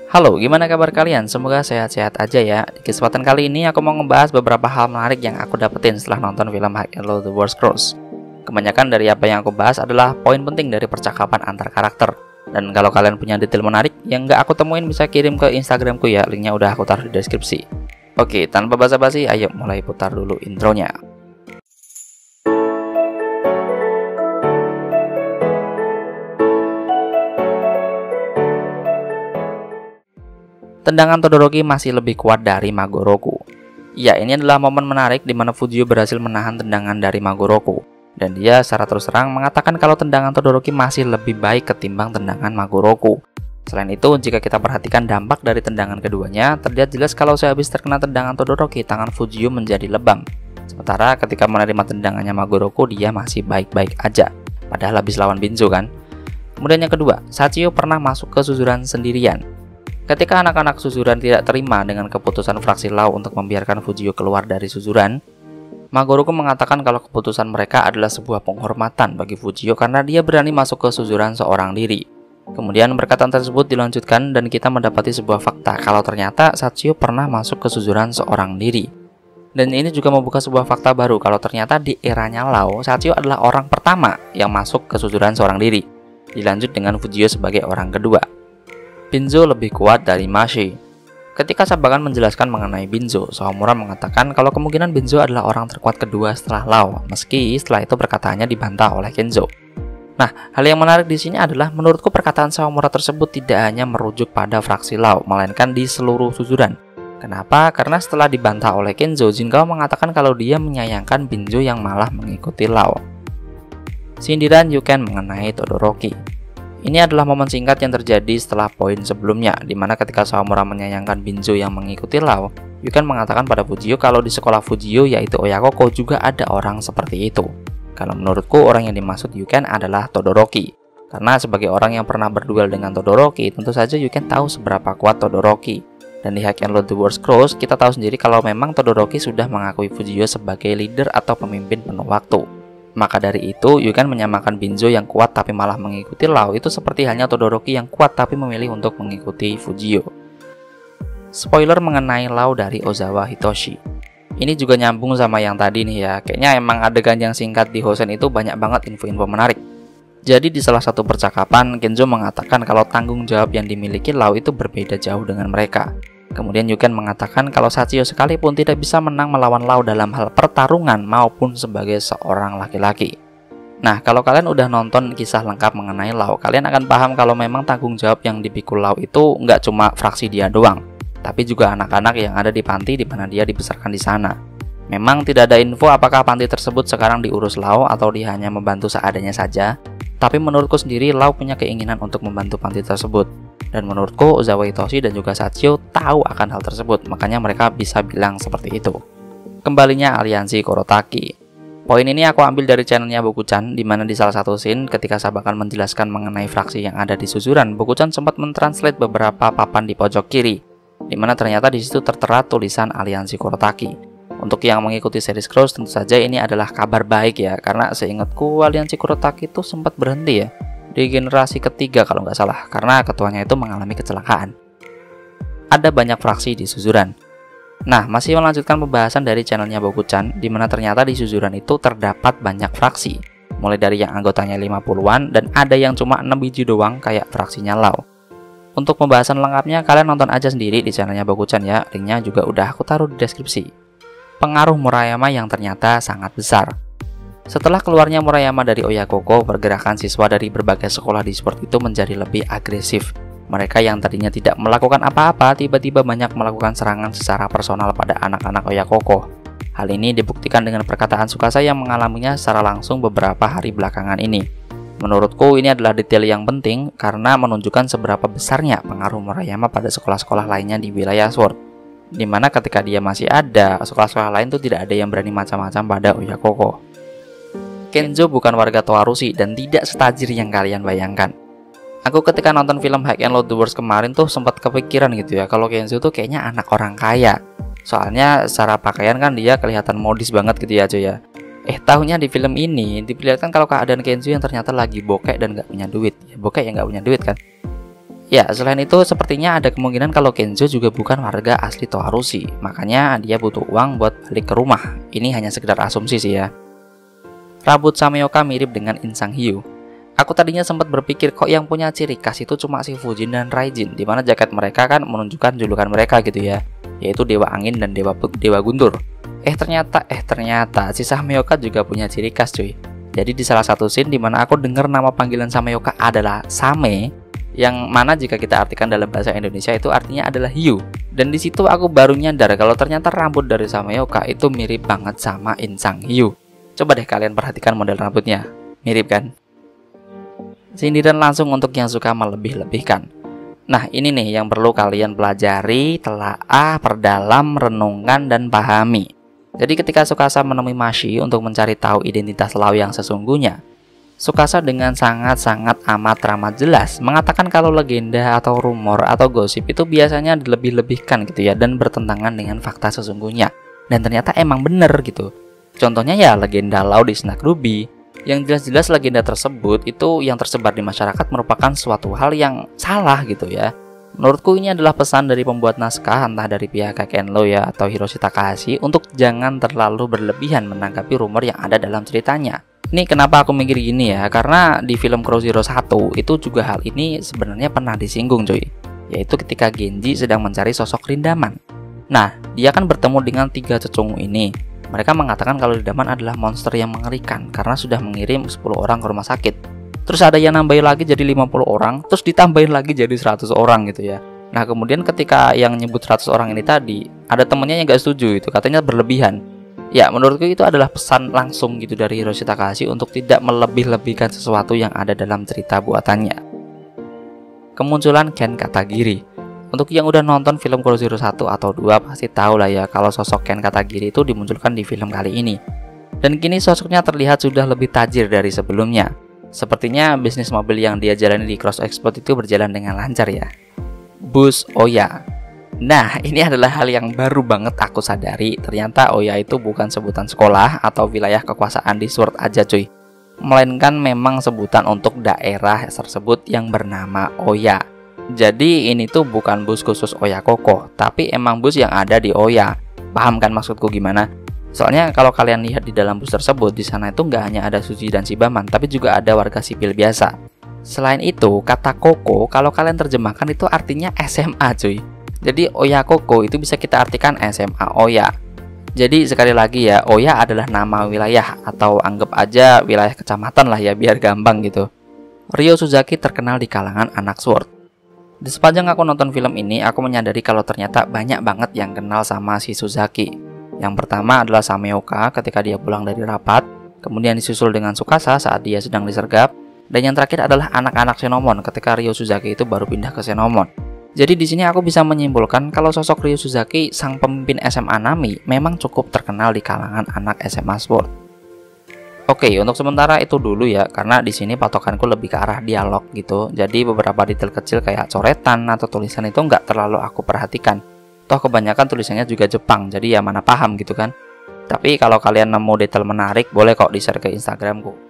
Halo, gimana kabar kalian? Semoga sehat-sehat aja ya. Di kesempatan kali ini aku mau ngebahas beberapa hal menarik yang aku dapetin setelah nonton film High and Low The War Scrolls. Kebanyakan dari apa yang aku bahas adalah poin penting dari percakapan antar karakter. Dan kalau kalian punya detail menarik yang nggak aku temuin, bisa kirim ke Instagramku ya, linknya udah aku taruh di deskripsi. Oke, tanpa basa-basi, ayo mulai putar dulu intronya. Tendangan Todoroki masih lebih kuat dari Magoroku. Ya, ini adalah momen menarik di mana Fujio berhasil menahan tendangan dari Magoroku. Dan dia secara terus terang mengatakan kalau tendangan Todoroki masih lebih baik ketimbang tendangan Magoroku. Selain itu, jika kita perhatikan dampak dari tendangan keduanya, terlihat jelas kalau sehabis terkena tendangan Todoroki, tangan Fujio menjadi lebam. Sementara ketika menerima tendangannya Magoroku, dia masih baik-baik aja. Padahal habis lawan Binzo kan. Kemudian yang kedua, Sachio pernah masuk ke suzuran sendirian. Ketika anak-anak suzuran tidak terima dengan keputusan fraksi Law untuk membiarkan Fujio keluar dari suzuran, Magoroku mengatakan kalau keputusan mereka adalah sebuah penghormatan bagi Fujio karena dia berani masuk ke suzuran seorang diri. Kemudian perkataan tersebut dilanjutkan dan kita mendapati sebuah fakta kalau ternyata Sachio pernah masuk ke suzuran seorang diri. Dan ini juga membuka sebuah fakta baru kalau ternyata di eranya Law, Sachio adalah orang pertama yang masuk ke suzuran seorang diri. Dilanjut dengan Fujio sebagai orang kedua. Binzo lebih kuat dari Mashi. Ketika Sabakan menjelaskan mengenai Binzo, Sawamura mengatakan kalau kemungkinan Binzo adalah orang terkuat kedua setelah Law, meski setelah itu perkataannya dibantah oleh Kenzo. Nah, hal yang menarik di sini adalah menurutku perkataan Sawamura tersebut tidak hanya merujuk pada fraksi Law, melainkan di seluruh suzuran. Kenapa? Karena setelah dibantah oleh Kenzo, Shinkawa mengatakan kalau dia menyayangkan Binzo yang malah mengikuti Law. Sindiran Yuken mengenai Todoroki. Ini adalah momen singkat yang terjadi setelah poin sebelumnya, di mana ketika Sawamura menyayangkan Binzo yang mengikuti Law, Yuken mengatakan pada Fujio kalau di sekolah Fujio yaitu Oyakoko juga ada orang seperti itu. Kalau menurutku orang yang dimaksud Yuken adalah Todoroki. Karena sebagai orang yang pernah berduel dengan Todoroki, tentu saja Yuken tahu seberapa kuat Todoroki. Dan di High and Low The War Scrolls, kita tahu sendiri kalau memang Todoroki sudah mengakui Fujio sebagai leader atau pemimpin penuh waktu. Maka dari itu, Yuken menyamakan Binzo yang kuat tapi malah mengikuti Law itu seperti halnya Todoroki yang kuat tapi memilih untuk mengikuti Fujio. Spoiler mengenai Law dari Ozawa Hitoshi. Ini juga nyambung sama yang tadi nih ya. Kayaknya emang adegan yang singkat di Hosen itu banyak banget info-info menarik. Jadi di salah satu percakapan, Kenzo mengatakan kalau tanggung jawab yang dimiliki Law itu berbeda jauh dengan mereka. Kemudian Yuken mengatakan kalau Sachio sekalipun tidak bisa menang melawan Law dalam hal pertarungan maupun sebagai seorang laki-laki. Nah, kalau kalian udah nonton kisah lengkap mengenai Law, kalian akan paham kalau memang tanggung jawab yang dipikul Law itu nggak cuma fraksi dia doang, tapi juga anak-anak yang ada di panti di mana dia dibesarkan di sana. Memang tidak ada info apakah panti tersebut sekarang diurus Law atau dia hanya membantu seadanya saja, tapi menurutku sendiri Law punya keinginan untuk membantu panti tersebut. Dan menurutku Ozawa Hitoshi dan juga Sachio tahu akan hal tersebut, makanya mereka bisa bilang seperti itu. Kembalinya aliansi Kurotaki. Poin ini aku ambil dari channelnya Bokuchan, di mana di salah satu scene ketika Sabakan menjelaskan mengenai fraksi yang ada di suzuran, Bokuchan sempat mentranslate beberapa papan di pojok kiri, di mana ternyata di situ tertera tulisan aliansi Kurotaki. Untuk yang mengikuti series Scrolls tentu saja ini adalah kabar baik ya, karena seingatku aliansi Kurotaki itu sempat berhenti ya di generasi ketiga kalau nggak salah, karena ketuanya itu mengalami kecelakaan. Ada banyak fraksi di suzuran. Nah, masih melanjutkan pembahasan dari channelnya Bokuchan, di mana ternyata di suzuran itu terdapat banyak fraksi, mulai dari yang anggotanya 50-an dan ada yang cuma 6 biji doang kayak fraksinya Law. Untuk pembahasan lengkapnya kalian nonton aja sendiri di channelnya Bokuchan ya, linknya juga udah aku taruh di deskripsi. Pengaruh Murayama yang ternyata sangat besar. Setelah keluarnya Murayama dari Oyakoko, pergerakan siswa dari berbagai sekolah di sport itu menjadi lebih agresif. Mereka yang tadinya tidak melakukan apa-apa, tiba-tiba banyak melakukan serangan secara personal pada anak-anak Oyakoko. Hal ini dibuktikan dengan perkataan Tsukasa yang mengalaminya secara langsung beberapa hari belakangan ini. Menurutku ini adalah detail yang penting karena menunjukkan seberapa besarnya pengaruh Murayama pada sekolah-sekolah lainnya di wilayah Sword. Dimana ketika dia masih ada, sekolah-sekolah lain tuh tidak ada yang berani macam-macam pada Oyakoko. Kenzo bukan warga Toarushi dan tidak setajir yang kalian bayangkan. Aku ketika nonton film High and Low The War kemarin tuh sempat kepikiran gitu ya, kalau Kenzo tuh kayaknya anak orang kaya. Soalnya secara pakaian kan dia kelihatan modis banget gitu ya cuy ya. Tahunya di film ini diperlihatkan kalau keadaan Kenzo yang ternyata lagi bokek dan nggak punya duit. Ya, bokek yang nggak punya duit kan. Ya, selain itu sepertinya ada kemungkinan kalau Kenzo juga bukan warga asli Toharushi, makanya dia butuh uang buat balik ke rumah. Ini hanya sekedar asumsi sih ya. Rambut Sameoka mirip dengan In Sang-hyo. Aku tadinya sempat berpikir kok yang punya ciri khas itu cuma si Fujin dan Raijin, dimana jaket mereka kan menunjukkan julukan mereka gitu ya, yaitu Dewa Angin dan Dewa Guntur. Ternyata si Sameoka juga punya ciri khas cuy. Jadi di salah satu scene dimana aku dengar nama panggilan Sameoka adalah Same, yang mana jika kita artikan dalam bahasa Indonesia itu artinya adalah hiu. Dan di situ aku baru nyadar kalau ternyata rambut dari Sameoka itu mirip banget sama In Sang-hyo. Coba deh kalian perhatikan model rambutnya, mirip kan? Sindiran langsung untuk yang suka melebih-lebihkan. Nah ini nih yang perlu kalian pelajari, telaah, perdalam, renungan, dan pahami. Jadi ketika Tsukasa menemui Mashi untuk mencari tahu identitas Lau yang sesungguhnya, Tsukasa dengan sangat-sangat amat jelas mengatakan kalau legenda atau rumor atau gosip itu biasanya dilebih-lebihkan gitu ya, dan bertentangan dengan fakta sesungguhnya. Dan ternyata emang bener gitu. Contohnya ya legenda Lau di Snack Ruby, yang jelas-jelas legenda tersebut itu yang tersebar di masyarakat merupakan suatu hal yang salah gitu ya. Menurutku ini adalah pesan dari pembuat naskah, entah dari pihak Kenlo ya atau Hiroshi Takahashi, untuk jangan terlalu berlebihan menanggapi rumor yang ada dalam ceritanya. Ini kenapa aku mikir gini ya, karena di film Crow Zero 1 itu juga hal ini sebenarnya pernah disinggung cuy, yaitu ketika Genji sedang mencari sosok Rindaman. Nah, dia kan bertemu dengan 3 cecungu ini. Mereka mengatakan kalau Rindaman adalah monster yang mengerikan karena sudah mengirim 10 orang ke rumah sakit. Terus ada yang nambahin lagi jadi 50 orang, terus ditambahin lagi jadi 100 orang gitu ya. Nah kemudian ketika yang nyebut 100 orang ini tadi, ada temennya yang gak setuju itu, katanya berlebihan. Ya menurutku itu adalah pesan langsung gitu dari Hiroshi Takahashi untuk tidak melebih-lebihkan sesuatu yang ada dalam cerita buatannya. Kemunculan Ken Katagiri. Untuk yang udah nonton film Crow Zero 1 atau 2 pasti tahu lah ya kalau sosok Ken Katagiri itu dimunculkan di film kali ini. Dan kini sosoknya terlihat sudah lebih tajir dari sebelumnya. Sepertinya bisnis mobil yang dia jalani di Cross Export itu berjalan dengan lancar ya. Bus Oya. Nah ini adalah hal yang baru banget aku sadari. Ternyata Oya itu bukan sebutan sekolah atau wilayah kekuasaan di Sword aja cuy, melainkan memang sebutan untuk daerah tersebut yang bernama Oya. Jadi ini tuh bukan bus khusus Oya Koko, tapi emang bus yang ada di Oya. Paham kan maksudku gimana? Soalnya kalau kalian lihat di dalam bus tersebut, di sana itu nggak hanya ada Suji dan Shibaman, tapi juga ada warga sipil biasa. Selain itu, kata Koko kalau kalian terjemahkan itu artinya SMA cuy. Jadi Oya Koko itu bisa kita artikan SMA Oya. Jadi sekali lagi ya, Oya adalah nama wilayah atau anggap aja wilayah kecamatan lah ya biar gampang gitu. Ryo Suzaki terkenal di kalangan anak Sword. Di sepanjang aku nonton film ini, aku menyadari kalau ternyata banyak banget yang kenal sama si Suzaki. Yang pertama adalah Sameoka ketika dia pulang dari rapat, kemudian disusul dengan Tsukasa saat dia sedang disergap, dan yang terakhir adalah anak-anak Xenomon ketika Ryo Suzaki itu baru pindah ke Xenomon. Jadi di sini aku bisa menyimpulkan kalau sosok Ryo Suzaki, sang pemimpin SMA Nami, memang cukup terkenal di kalangan anak SMA Sword. Oke, untuk sementara itu dulu ya, karena di sini patokanku lebih ke arah dialog gitu. Jadi beberapa detail kecil kayak coretan atau tulisan itu nggak terlalu aku perhatikan. Toh kebanyakan tulisannya juga Jepang, jadi ya mana paham gitu kan. Tapi kalau kalian nemu detail menarik, boleh kok di-share ke Instagramku.